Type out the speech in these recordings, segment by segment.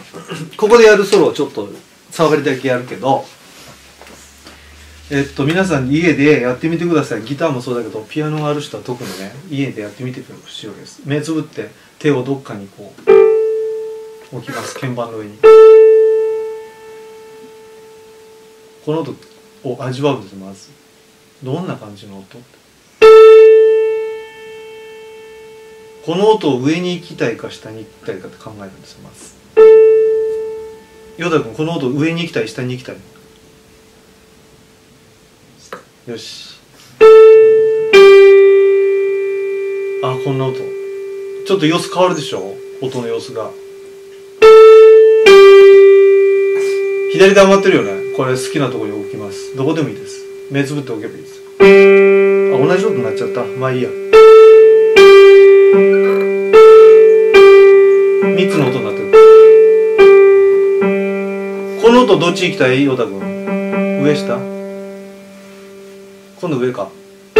ここでやるソロをちょっと触りだけやるけど、皆さん家でやってみてください。ギターもそうだけどピアノがある人は特にね、家でやってみてほしいわけです。目つぶって手をどっかにこう置きます。鍵盤の上にこの音を味わうんです。まずどんな感じの音って、この音を上に行きたいか下に行きたいかって考えるんですよ。まずヨダ君、この音上に行きたい下に行きたい？よし。あ、こんな音ちょっと様子変わるでしょ。音の様子が左で余ってるよね。これ好きなところに置きます。どこでもいいです。目つぶっておけばいいです。あ、同じ音になっちゃった。まあいいや。3つの音になってる。この音どっち行きたい？ヨタ君、上下？今度上か。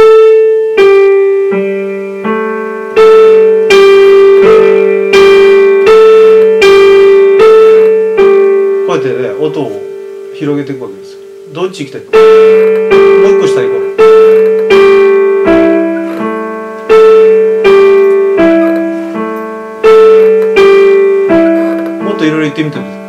こうやってね、音を広げていくわけですよ。どっち行きたい？もう一個下行こう。もっといろいろ言ってみてください。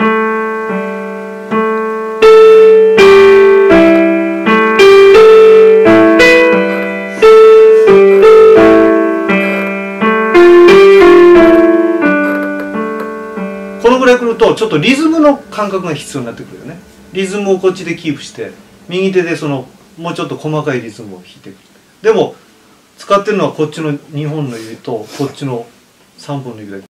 このぐらい来るとちょっとリズムの感覚が必要になってくるよね。リズムをこっちでキープして右手でもうちょっと細かいリズムを弾いていく。でも使ってるのはこっちの2本の指とこっちの3本の指だけ。